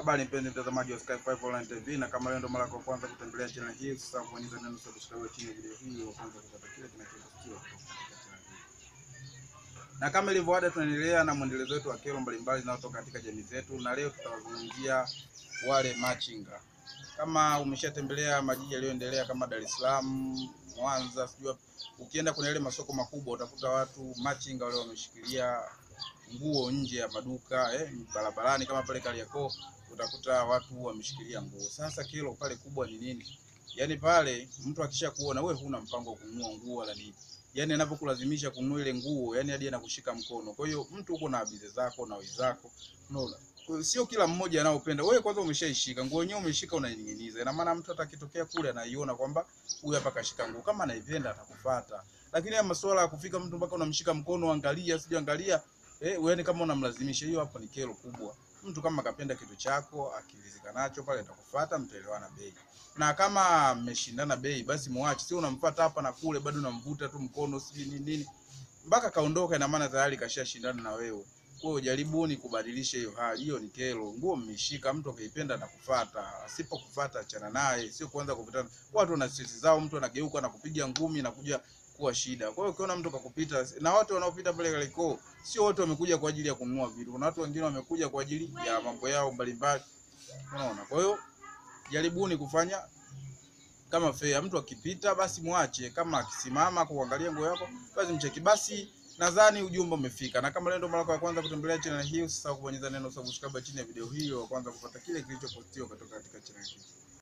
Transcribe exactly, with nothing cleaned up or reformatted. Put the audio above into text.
Habari mpenzi mtazamaji wa Sky five Online T V, na kama leo ndo mara yako kwanza kutembelea channel hii, sasa bonyeza neno subscribe chini ya video hii ili kwanza kupata kile kinachopostiwa kutoka katika channel hii. Na kama ilivyo ada, tunaendelea na mwendelezo wetu wa kero mbalimbali zinazotoka katika jamii zetu, na leo tutawazungumzia wale machinga. Kama umeshatembelea majiji yaliyoendelea kama Dar es Salaam, Mwanza, sijua ukienda kwenye ile masoko makubwa utakuta watu machinga wale wameshikilia nguo nje ya maduka eh, barabarani kama pale Kariakoo utakuta watu wameshikilia nguo. Sasa kero pale kubwa ni nini? Yaani pale mtu akisha kuona wewe huna mpango wa kununua nguo wala nini, yaani anapokulazimisha kununua ile nguo, yaani hadi anakushika mkono. Kwa hiyo mtu uko na bize zako na wenzako, unaona, sio kila mmoja anaopenda. Wewe kwanza umeshaishika nguo yenyewe, umeshika unaining'iniza. Ina maana mtu atakitokea kule anaiona kwamba huyu hapa kashika nguo, kama anaipenda atakufuata. Lakini ya masuala ya kufika mtu mpaka unamshika mkono, angalia sije angalia, eh, wewe kama unamlazimisha, hiyo hapo ni kero kubwa. Mtu kama kapenda kitu chako, akilizika nacho pale atakufuata, mtaelewana bei. Na kama mmeshindana bei, basi muache. Sio unamfuata hapa na kule, bado unamvuta tu mkono siji nini nini mpaka kaondoka. Ina maana tayari kashashindana na wewe. Kwa hiyo jaribuni kubadilisha hiyo hali. Hiyo ni kero. Nguo mmeshika, mtu akaipenda na kufuata. Asipokufuata achana naye. Sio kuanza kupitana. Watu wana stress zao, mtu anageuka na kupiga ngumi na kuja kuwa shida. Kwa hiyo ukiona mtu kakupita, na watu wanaopita pale Kariakoo sio wote wamekuja kwa ajili ya kununua vitu. Kuna watu wengine wamekuja kwa ajili ya mambo yao mbalimbali. Unaona? Kwa hiyo jaribuni kufanya kama fair. Mtu akipita basi muache, kama akisimama kuangalia nguo yako basi mcheki. Basi nadhani ujumbe umefika. Na kama leo ndo mara yako ya kwanza kutembelea channel hii, usisahau kubonyeza neno subscribe chini ya video hii ili kwanza kupata kile kilichopostiwa kutoka katika channel hii.